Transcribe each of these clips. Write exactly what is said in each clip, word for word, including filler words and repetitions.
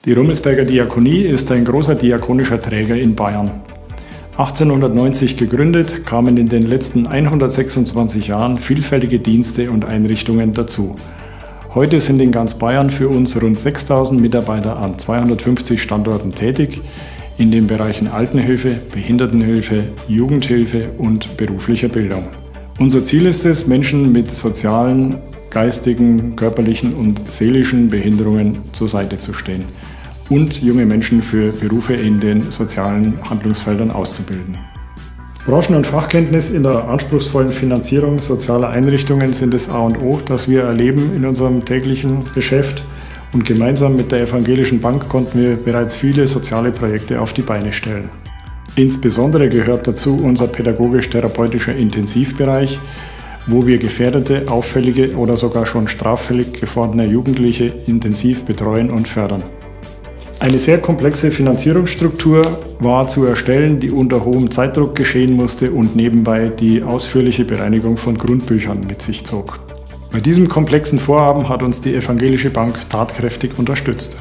Die Rummelsberger Diakonie ist ein großer diakonischer Träger in Bayern. achtzehnhundertneunzig gegründet, kamen in den letzten hundertsechsundzwanzig Jahren vielfältige Dienste und Einrichtungen dazu. Heute sind in ganz Bayern für uns rund sechstausend Mitarbeiter an zweihundertfünfzig Standorten tätig, in den Bereichen Altenhilfe, Behindertenhilfe, Jugendhilfe und beruflicher Bildung. Unser Ziel ist es, Menschen mit sozialen, geistigen, körperlichen und seelischen Behinderungen zur Seite zu stehen und junge Menschen für Berufe in den sozialen Handlungsfeldern auszubilden. Branchen- und Fachkenntnis in der anspruchsvollen Finanzierung sozialer Einrichtungen sind das A und O, das wir erleben in unserem täglichen Geschäft. Und gemeinsam mit der Evangelischen Bank konnten wir bereits viele soziale Projekte auf die Beine stellen. Insbesondere gehört dazu unser pädagogisch-therapeutischer Intensivbereich, wo wir gefährdete, auffällige oder sogar schon straffällig gewordene Jugendliche intensiv betreuen und fördern. Eine sehr komplexe Finanzierungsstruktur war zu erstellen, die unter hohem Zeitdruck geschehen musste und nebenbei die ausführliche Bereinigung von Grundbüchern mit sich zog. Bei diesem komplexen Vorhaben hat uns die Evangelische Bank tatkräftig unterstützt.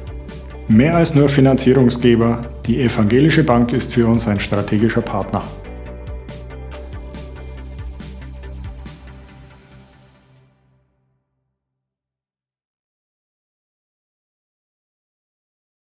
Mehr als nur Finanzierungsgeber, die Evangelische Bank ist für uns ein strategischer Partner.